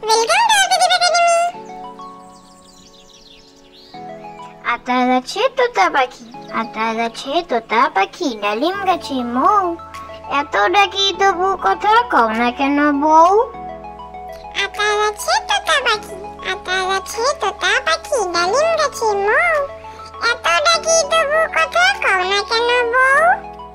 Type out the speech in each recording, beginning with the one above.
Welcome to RPG academy. আতা গাছে তোতা পাখি, আতা গাছে তোতা পাখি, ডালিম গাছে মৌ, এত ডাকি তবু কথা কও না কেন বউ। আতা গাছে তোতা পাখি, আতা গাছে তোতা পাখি, ডালিম গাছে মৌ, এত ডাকি তবু কথা কও না কেন বউ।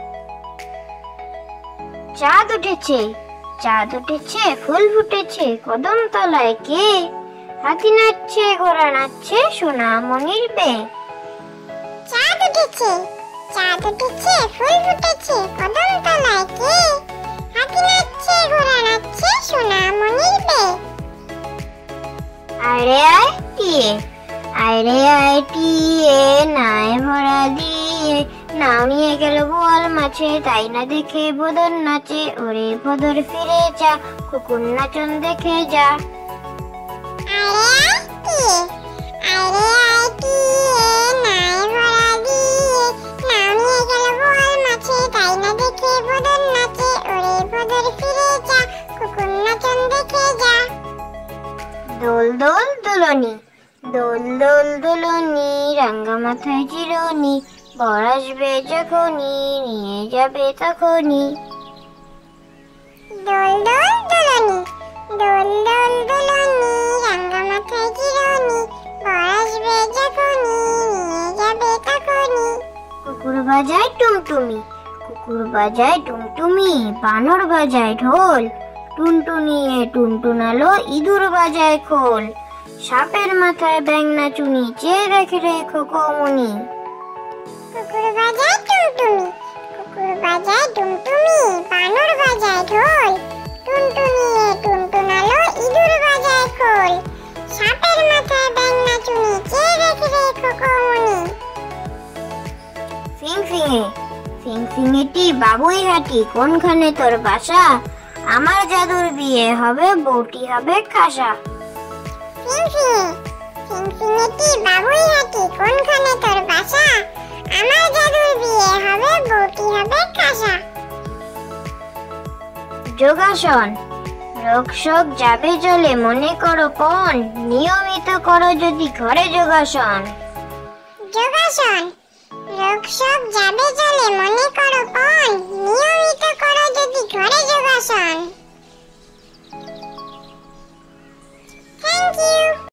চাঁদ উঠেছে, চাঁদ উঠেছে, ফুল ফুটেছে, কদম তলায় কে? হাতি নাচছে, ঘোড়া নাচছে, সোনামণির বে। চাঁদ উঠেছে, চাঁদ উঠেছে, ফুল ফুটেছে, কদম তলায় কে? হাতি নাচছে, ঘোড়া নাচছে, সোনামণির বে। আরে আয় টিয়ে, আরে আয় টিয়ে, নাই ভরা দিয়ে, নাও নিয়ে গেল বোয়াল মাছে, তাই না দেখে বদর নাচে, ওরে বদর ফিরে যা, কুকুর নাচন দেখে যা। আরে আয় টিয়ে, আরে আয় টিয়ে, নাই ভরা দিয়ে, নাও নিয়ে গেল বোয়াল মাছে, তাই না দেখে বদর নাচে, ওরে বদর ফিরে যা, কুকুর নাচন দেখে যা। দোল দোল দোলনি, দোল দোল দোলনি, রাঙ্গা মাথায় চিরুনি, বর আসবে যখনই, নিয়ে যাবে তখনই। দোল দোল দোলনি, দোল দোল দোলনি, রাঙ্গা মাথায় চিরুনি, বর আসবে যখনই, নিয়ে যাবে তখনই। কুকুর বাজায় টুমটুমি, কুকুর বাজায় টুমটুমি, বানর বাজায় ঢোল, টুনটুনিয়ে টুনটুনালো, ইঁদুর বাজায় খোল, সাপের মাথায় ব্যাঙ নাচুনি, চেয়ে দেখে রেখো কমুনি। কুকুর বাজায় টুমটুমি, কুকুর বাজায় টুমটুমি, বানর বাজায় ঢোল, টুনটুনিয়ে টুনটুনালো, ইঁদুর বাজায় খোল, সাপের মাথায় ব্যাঙ নাচুনি, চেয়ে দেখে রেখো কমুনি। ফিংফিঙে, ফিংফিঙেটি বাবুই হাঁটি, কোনখানে তোর বাসা? আমার জাদুর বিয়ে হবে, বউটি হবে খাসা। ফিংফিঙে, ফিংফিঙেটি বাবুই হাঁটি, কোনখানে তোর বাসা? আমার জাদুর বিয়ে হবে, বউটি হবে খাসা। যোগাসন, রোগ শোক যাবে চলে, মনে করো পণ, নিয়মিত করো যদি ঘরে যোগাসন। যোগাসন, রোগ শোক যাবে চলে, মনে করো পণ, নিয়মিত করো যদি ঘরে যোগাসন। Thank you.